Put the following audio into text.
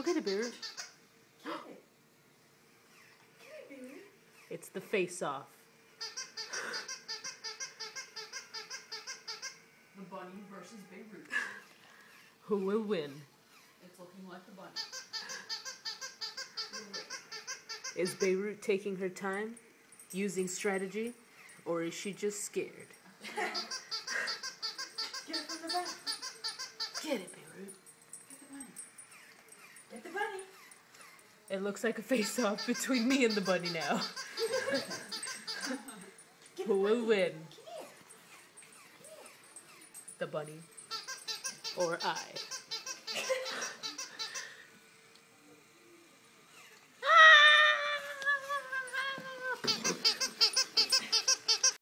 get it, Beirut. It's the face-off. The bunny versus Beirut. Who will win? It's looking like the bunny. Is Beirut taking her time, using strategy, or is she just scared? Get it from the back. Get it, Beirut. Get the bunny. Get the bunny. It looks like a face-off between me and the bunny now. Who will win? The bunny or I?